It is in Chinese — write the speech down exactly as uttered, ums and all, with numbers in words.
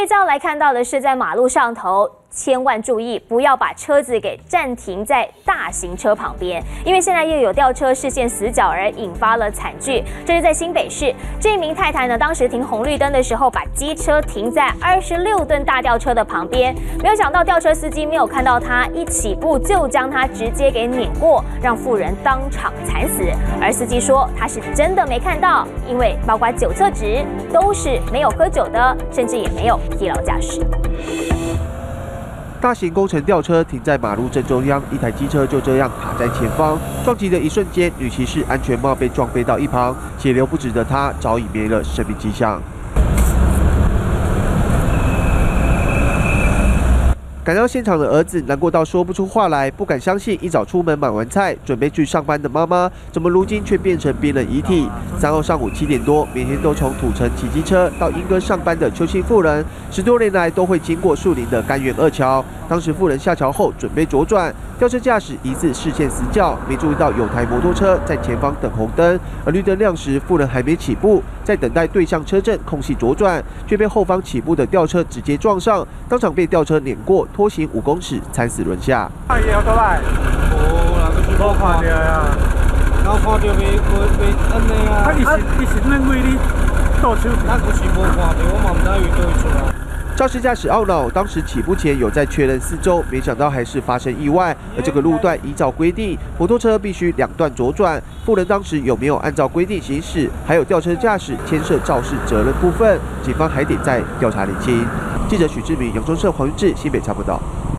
接着来看到的是，在马路上头，千万注意，不要把车子给暂停在大型车旁边，因为现在又有吊车视线死角而引发了惨剧。这是在新北市，这名太太呢，当时停红绿灯的时候，把机车停在二十六吨大吊车的旁边，没有想到吊车司机没有看到她，一起步就将她直接给碾过，让妇人当场惨死。而司机说他是真的没看到，因为包括酒测值都是没有喝酒的，甚至也没有疲劳驾驶。 大型工程吊车停在马路正中央，一台机车就这样卡在前方。撞击的一瞬间，女骑士安全帽被撞飞到一旁，血流不止的她早已没了生命迹象。赶到现场的儿子难过到说不出话来，不敢相信一早出门买完菜准备去上班的妈妈，怎么如今却变成冰冷遗体？三号上午七点多，每天都从土城骑机车到莺歌上班的邱姓妇人，十多年来都会经过树林的甘源二桥。当时妇人下桥后准备左转，吊车驾驶疑似视线死角，没注意到有台摩托车在前方等红灯，而绿灯亮时，妇人还没起步，在等待对向车阵空隙左转，却被后方起步的吊车直接撞上，当场被吊车碾过。拖行五公尺，惨死轮下。 啊，也有倒来？无啦，佫是无看到呀。然后看到袂袂袂安尼啊。啊，伊是伊是恁为你倒手？咱佫是无看到，我嘛唔知伊倒位出来。 肇事驾驶懊恼，当时起步前有在确认四周，没想到还是发生意外。而这个路段依照规定，摩托车必须两段左转。妇人当时有没有按照规定行驶，还有吊车驾驶牵涉肇事责任部分，警方还得再调查厘清。记者许志明、杨忠胜、黄云志新北查报道。